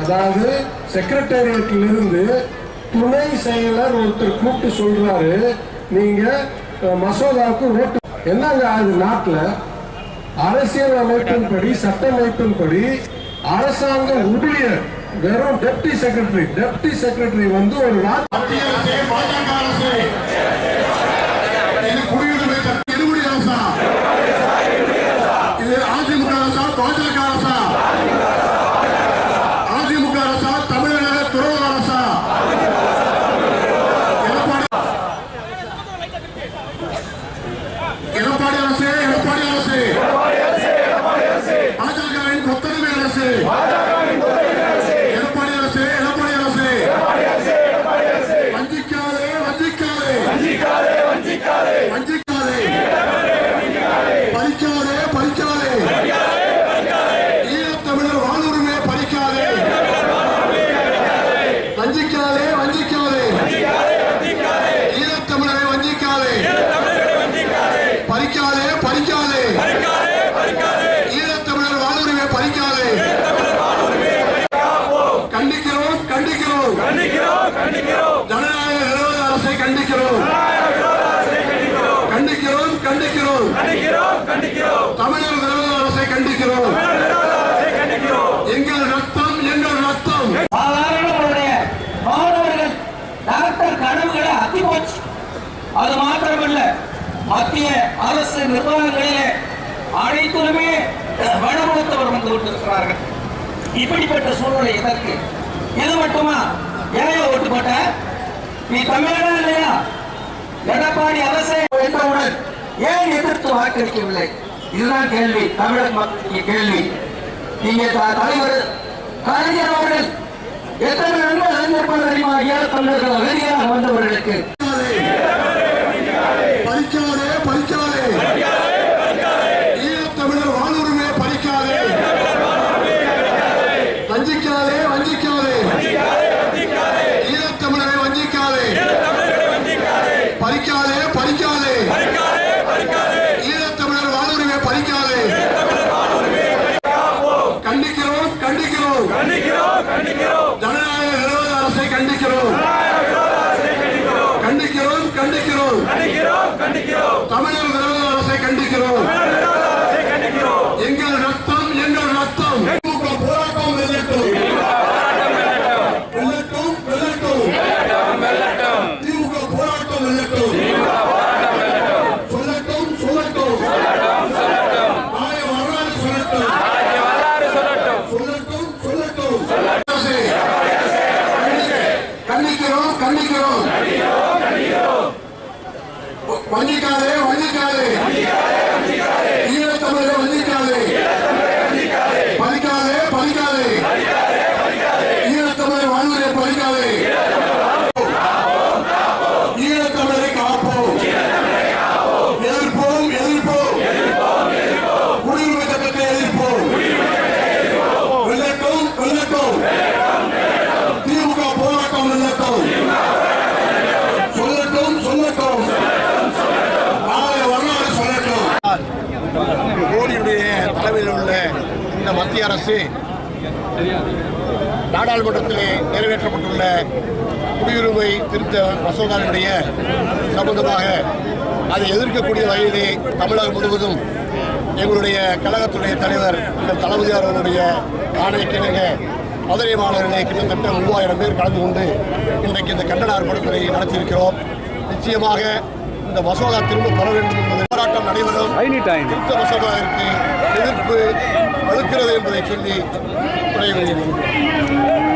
அதாவது செக்ரட்டேரியட்டிலிருந்து துணை செயலர் ஒருத்தர் கூப்பிட்டு சொல்றாரு, நீங்க மசோதாவுக்கு ஓட்டு. என்னங்க அது நாட்டில் அரசியல் அமைப்பின்படி சட்டமைப்பின்படி அரசாங்க ஊழியர் வெறும் டெப்டி செக்ரட்டரி வந்து ஒரு தமிழர் விரோத அரசை கண்டிக்கிறோம். எங்கள் ரத்தம் எங்கள் ரத்தம். மாணவர்கள் டாக்டர் கனவுகளை அத்திப்போச்சு. அது மாத்திரமல்ல, மத்திய அரசு நிர்வாகங்களிலே அனைத்துமே வடமுகத்தவர் வந்து கொண்டிருக்கிறார்கள். இப்படிப்பட்ட சூழ்நிலை எதற்கு? இது மட்டுமா? ஏன் ஓட்டு போட்ட? நீ தமிழனா இல்லையா? எடப்பாடி அரசை வென்றவுடன் ஏன் எதிர்த்து வாக்களிக்கவில்லை? இதுதான் கேள்வி, தமிழக மக்களுக்கு கேள்வி. நீங்க தலைவர் கலைஞர் அவர்கள் எத்தனை நண்பர்கள் அறிஞர் தெரியுமா? ஈழ தமிழர்கள் அகதியாக வந்தவர்களுக்கு பறிக்காதே பறிக்காதே, ஈழத்தமிழர் வாழ்வுரிமை பறிக்காதே, வஞ்சிக்காதே வஞ்சிக்காதே, ஈழத்தமிழரை வஞ்சிக்காதே, பறிக்காதே பறிக்காதே, ஈழத்தமிழர் வாழ்வுரிமை பறிக்காதே. கண்டிக்கிறோம் கண்டிக்கிறோம் ஜனநாயக விரோத அரசை கண்டிக்கிறோம் கண்டிக்கிறோம் கண்டிக்கிறோம் தமிழர் விரோத அரசை கண்டிக்கிறோம். எங்கள் ரத்தம் எங்கள் ரத்தம். போராட்டம் வெல்லட்டும் வெல்லட்டும் வெல்லட்டும். திமுக போராட்டம் வெல்லட்டும். சொல்லட்டும் சொல்லட்டும். ஆய வரலாறு சொல்லட்டும். சொல்லட்டும் சொல்லட்டும். கண்டிக்கிறோம் கண்டிக்கிறோம். வஞ்சிக்காதே வஞ்சிக்காதே, ஈழத்தமிழரை வஞ்சிக்காதே, பறிக்காதே பறிக்காதே, ஈழத்தமிழர் வாழ்வுரை பறிக்காதே. ஈழத்தமிழரை காப்போம், எதிர்ப்போம் எதிர்ப்போம், குடியுரிமை சட்டத்தை எதிர்ப்போம். வெல்லட்டும் வெல்லட்டும், திமுக போராட்டம் வெல்லட்டும். சொல்லட்டும் சொல்லட்டும். மோடியுடைய தலைமையில் உள்ள இந்த மத்திய அரசு நாடாளுமன்றத்திலே நிறைவேற்றப்பட்டுள்ள குடியுரிமை திருத்த மசோதாவினுடைய சம்பந்தமாக அதை எதிர்க்கக்கூடிய வகையிலே தமிழகம் முழுவதும் எங்களுடைய கழகத்துடைய தலைவர் தளபதியார் அவருடைய ஆணைக்கிணங்க மதுரை மாநகரிலே கிட்டத்தட்ட 3000 பேர் கலந்து கொண்டு இன்றைக்கு இந்த கண்டன ஆர்ப்பாட்டத்தை நடத்தியிருக்கிறோம். நிச்சயமாக இந்த மசோதா திரும்ப பெற வேண்டும் என்பது போராட்டம் நடைபெறும். திருத்த மசோதாவிற்கு எதிர்ப்பு வலுக்கிறது என்பதை சொல்லி உரை வெளியிடுகிறோம்.